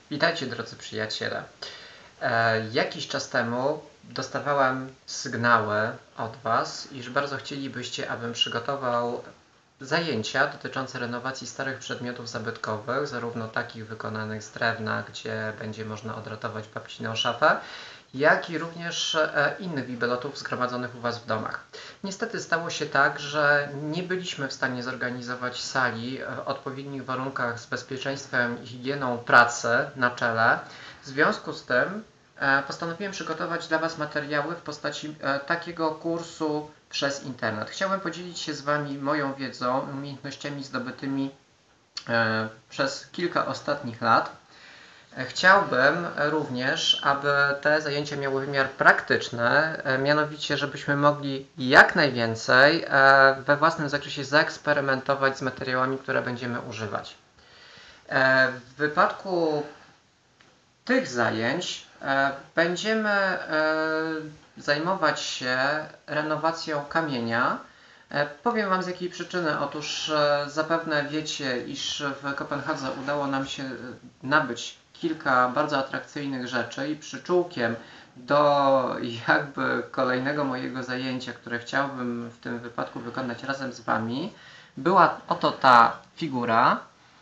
Witajcie drodzy przyjaciele. Jakiś czas temu dostawałem sygnały od Was, iż bardzo chcielibyście, abym przygotował zajęcia dotyczące renowacji starych przedmiotów zabytkowych, zarówno takich wykonanych z drewna, gdzie będzie można odratować babciną szafę, jak i również innych bibelotów zgromadzonych u Was w domach. Niestety stało się tak, że nie byliśmy w stanie zorganizować sali w odpowiednich warunkach z bezpieczeństwem i higieną pracy na czele. W związku z tym postanowiłem przygotować dla Was materiały w postaci takiego kursu przez internet. Chciałem podzielić się z Wami moją wiedzą, umiejętnościami zdobytymi przez kilka ostatnich lat. Chciałbym również, aby te zajęcia miały wymiar praktyczny, mianowicie żebyśmy mogli jak najwięcej we własnym zakresie zaeksperymentować z materiałami, które będziemy używać. W wypadku tych zajęć będziemy zajmować się renowacją kamienia. Powiem Wam z jakiej przyczyny. Otóż zapewne wiecie, iż w Kopenhadze udało nam się nabyć kilka bardzo atrakcyjnych rzeczy i przyczółkiem do jakby kolejnego mojego zajęcia, które chciałbym w tym wypadku wykonać razem z Wami, była oto ta figura.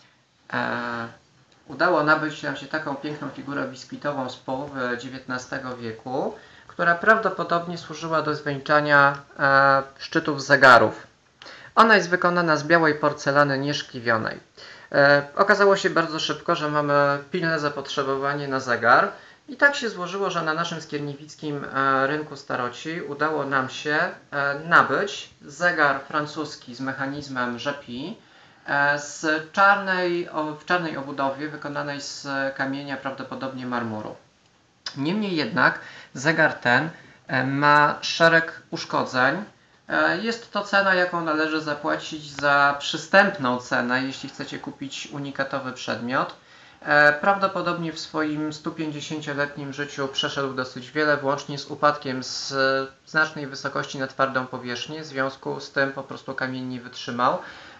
Udało nabyć nam się taką piękną figurę biskwitową z połowy XIX wieku, która prawdopodobnie służyła do zwieńczania szczytów zegarów. Ona jest wykonana z białej porcelany nieszkliwionej. Okazało się bardzo szybko, że mamy pilne zapotrzebowanie na zegar i tak się złożyło, że na naszym skierniewickim rynku staroci udało nam się nabyć zegar francuski z mechanizmem Rzepi w czarnej obudowie wykonanej z kamienia, prawdopodobnie marmuru. Niemniej jednak zegar ten ma szereg uszkodzeń. Jest to cena, jaką należy zapłacić za przystępną cenę, jeśli chcecie kupić unikatowy przedmiot. Prawdopodobnie w swoim 150-letnim życiu przeszedł dosyć wiele, włącznie z upadkiem z znacznej wysokości na twardą powierzchnię. W związku z tym po prostu kamień nie wytrzymał,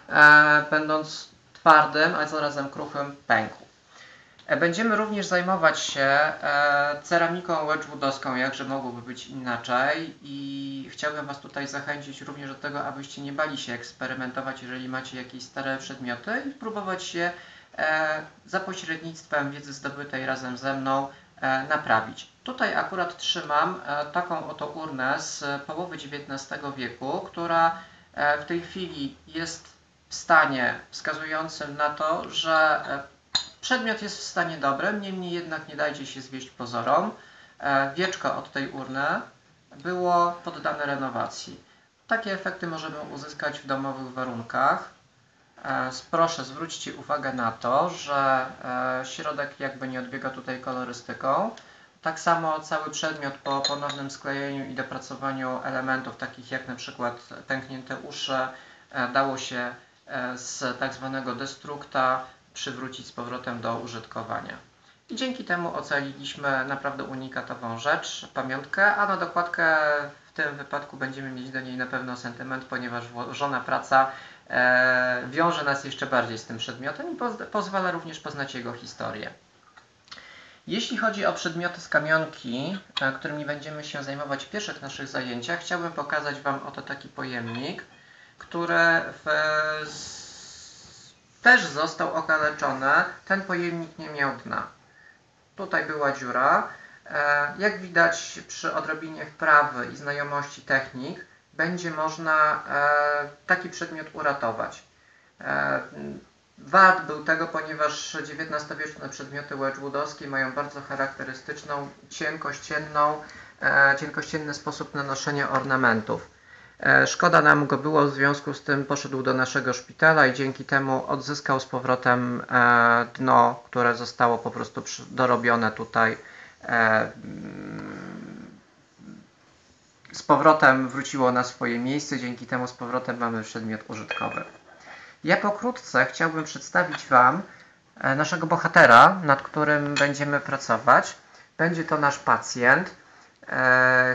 będąc twardym, a zarazem kruchym, pękł. Będziemy również zajmować się ceramiką wedgwoodowską, jakże mogłoby być inaczej, i chciałbym Was tutaj zachęcić również do tego, abyście nie bali się eksperymentować, jeżeli macie jakieś stare przedmioty, i próbować je za pośrednictwem wiedzy zdobytej razem ze mną naprawić. Tutaj akurat trzymam taką oto urnę z połowy XIX wieku, która w tej chwili jest w stanie wskazującym na to, że przedmiot jest w stanie dobrym, niemniej jednak nie dajcie się zwieść pozorom. Wieczko od tej urny było poddane renowacji. Takie efekty możemy uzyskać w domowych warunkach. Proszę, zwróćcie uwagę na to, że środek jakby nie odbiega tutaj kolorystyką. Tak samo cały przedmiot po ponownym sklejeniu i dopracowaniu elementów, takich jak na przykład pęknięte uszy, dało się z tak zwanego destrukta przywrócić z powrotem do użytkowania. I dzięki temu ocaliliśmy naprawdę unikatową rzecz, pamiątkę, a na dokładkę w tym wypadku będziemy mieć do niej na pewno sentyment, ponieważ włożona praca wiąże nas jeszcze bardziej z tym przedmiotem i pozwala również poznać jego historię. Jeśli chodzi o przedmioty z kamionki, którymi będziemy się zajmować w pierwszych naszych zajęciach, chciałbym pokazać Wam oto taki pojemnik, który też został okaleczony. Ten pojemnik nie miał dna. Tutaj była dziura. Jak widać, przy odrobinie wprawy i znajomości technik będzie można taki przedmiot uratować. Wart był tego, ponieważ XIX-wieczne przedmioty wedgwoodowskie mają bardzo charakterystyczną, cienkościenny sposób nanoszenia ornamentów. Szkoda nam go było, w związku z tym poszedł do naszego szpitala i dzięki temu odzyskał z powrotem dno, które zostało po prostu dorobione tutaj. Z powrotem wróciło na swoje miejsce, dzięki temu z powrotem mamy przedmiot użytkowy. Ja pokrótce chciałbym przedstawić Wam naszego bohatera, nad którym będziemy pracować. Będzie to nasz pacjent.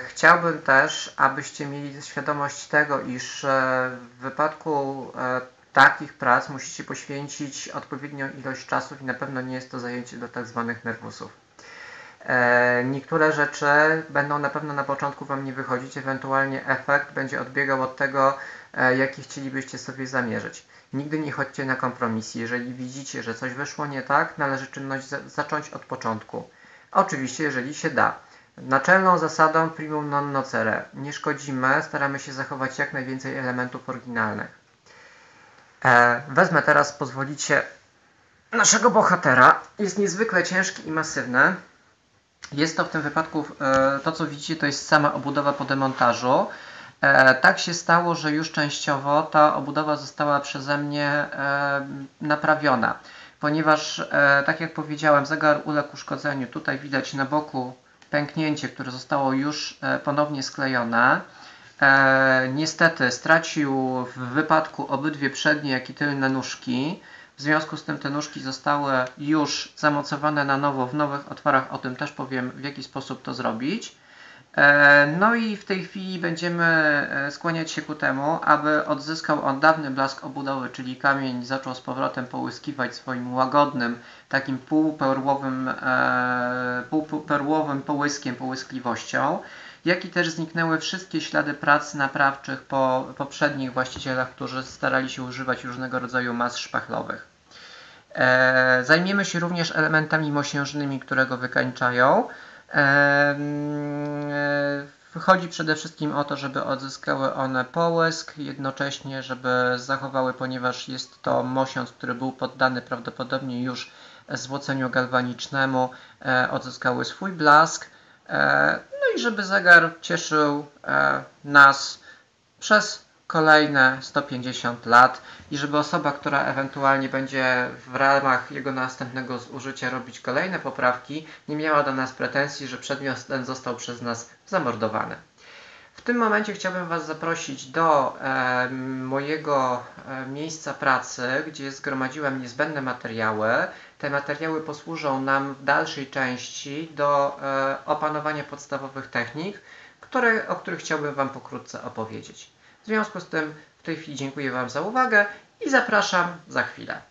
Chciałbym też, abyście mieli świadomość tego, iż w wypadku takich prac musicie poświęcić odpowiednią ilość czasu i na pewno nie jest to zajęcie do tak zwanych nerwusów. Niektóre rzeczy będą na pewno na początku Wam nie wychodzić, ewentualnie efekt będzie odbiegał od tego, jaki chcielibyście sobie zamierzyć. Nigdy nie chodźcie na kompromis. Jeżeli widzicie, że coś wyszło nie tak, należy czynność zacząć od początku. Oczywiście, jeżeli się da. Naczelną zasadą primum non nocere. Nie szkodzimy, staramy się zachować jak najwięcej elementów oryginalnych. Wezmę teraz, pozwolicie, naszego bohatera. Jest niezwykle ciężki i masywny. Jest to w tym wypadku, to co widzicie, to jest sama obudowa po demontażu. Tak się stało, że już częściowo ta obudowa została przeze mnie naprawiona, ponieważ, tak jak powiedziałem, zegar uległ uszkodzeniu. Tutaj widać na boku pęknięcie, które zostało już ponownie sklejone. Niestety stracił w wypadku obydwie przednie, jak i tylne nóżki. W związku z tym te nóżki zostały już zamocowane na nowo w nowych otworach. O tym też powiem, w jaki sposób to zrobić. No i w tej chwili będziemy skłaniać się ku temu, aby odzyskał on dawny blask obudowy, czyli kamień zaczął z powrotem połyskiwać swoim łagodnym, takim półperłowym połyskiem, połyskliwością, jak i też zniknęły wszystkie ślady prac naprawczych po poprzednich właścicielach, którzy starali się używać różnego rodzaju mas szpachlowych. Zajmiemy się również elementami mosiężnymi, które go wykańczają. Chodzi przede wszystkim o to, żeby odzyskały one połysk, jednocześnie żeby zachowały, ponieważ jest to mosiądz, który był poddany prawdopodobnie już złoceniu galwanicznemu, odzyskały swój blask, no i żeby zegar cieszył nas przez kolejne 150 lat i żeby osoba, która ewentualnie będzie w ramach jego następnego zużycia robić kolejne poprawki, nie miała do nas pretensji, że przedmiot ten został przez nas zamordowany. W tym momencie chciałbym Was zaprosić do mojego miejsca pracy, gdzie zgromadziłem niezbędne materiały. Te materiały posłużą nam w dalszej części do opanowania podstawowych technik, o których chciałbym Wam pokrótce opowiedzieć. W związku z tym w tej chwili dziękuję Wam za uwagę i zapraszam za chwilę.